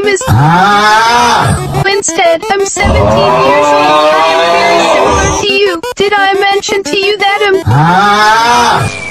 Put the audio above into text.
name is Instead, I'm 17 years old. I am very similar to you. Did I mention to you that I'm